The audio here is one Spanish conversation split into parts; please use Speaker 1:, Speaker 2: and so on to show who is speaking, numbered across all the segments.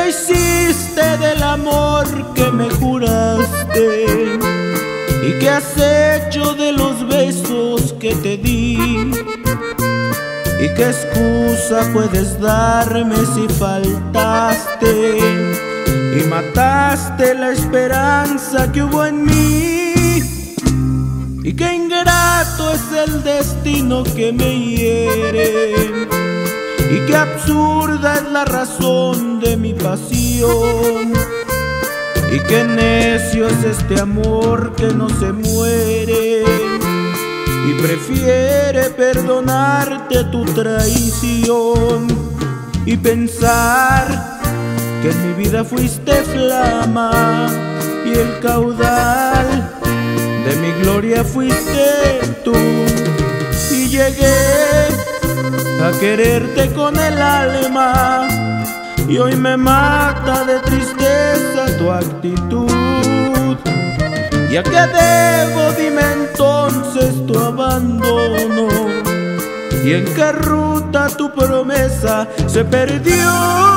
Speaker 1: ¿Qué hiciste del amor que me juraste? ¿Y qué has hecho de los besos que te di? ¿Y qué excusa puedes darme si faltaste y mataste la esperanza que hubo en mí? Y qué ingrato es el destino que me hiere, y qué absurda es la razón de mi pasión, y qué necio es este amor que no se muere y prefiere perdonarte tu traición. Y pensar que en mi vida fuiste flama y el caudal de mi gloria fuiste tú, y llegué a quererte con el alma, y hoy me mata de tristeza tu actitud. ¿Y a qué debo, dime entonces, tu abandono? ¿Y en qué ruta tu promesa se perdió?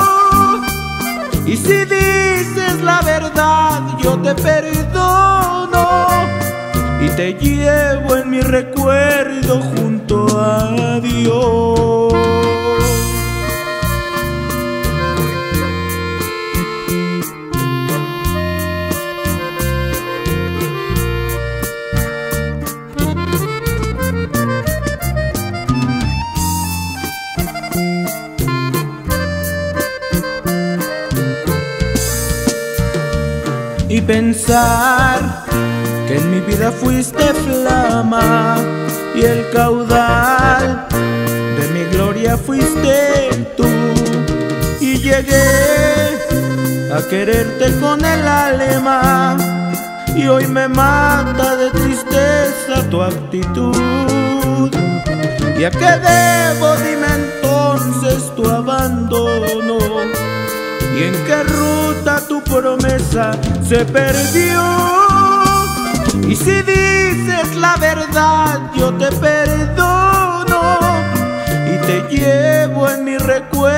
Speaker 1: Y si dices la verdad, yo te perdono y te llevo en mi recuerdo junto a Dios. Y pensar que en mi vida fuiste flama y el caudal de mi gloria fuiste tú, y llegué a quererte con el alma, y hoy me mata de tristeza tu actitud. ¿Y a qué debo, dime entonces, tu abandono? ¿Y en qué ruta tu promesa se perdió? Y si dices la verdad, yo te perdono y te llevo en mi recuerdo